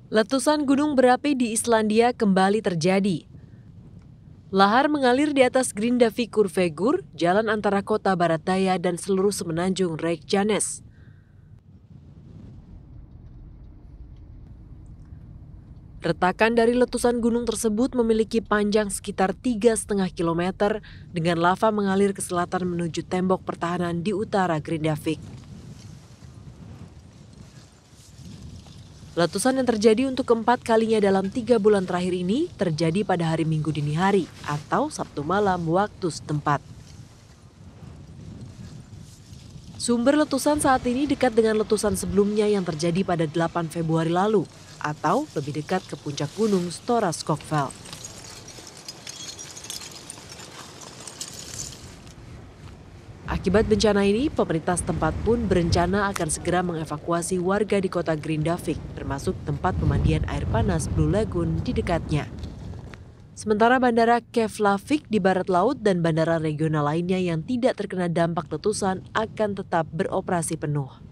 Letusan gunung berapi di Islandia kembali terjadi. Lahar mengalir di atas Grindavíkurvegur, jalan antara kota barat daya dan seluruh semenanjung Reykjanes. Retakan dari letusan gunung tersebut memiliki panjang sekitar 3,5 kilometer dengan lava mengalir ke selatan menuju tembok pertahanan di utara Grindavik. Letusan yang terjadi untuk keempat kalinya dalam 3 bulan terakhir ini terjadi pada hari Minggu dini hari atau Sabtu malam waktu setempat. Sumber letusan saat ini dekat dengan letusan sebelumnya yang terjadi pada 8 Februari lalu atau lebih dekat ke puncak gunung Stora Skogfell. Akibat bencana ini, pemerintah setempat pun berencana akan segera mengevakuasi warga di kota Grindavik, termasuk tempat pemandian air panas Blue Lagoon di dekatnya. Sementara bandara Keflavik di barat laut dan bandara regional lainnya yang tidak terkena dampak letusan akan tetap beroperasi penuh.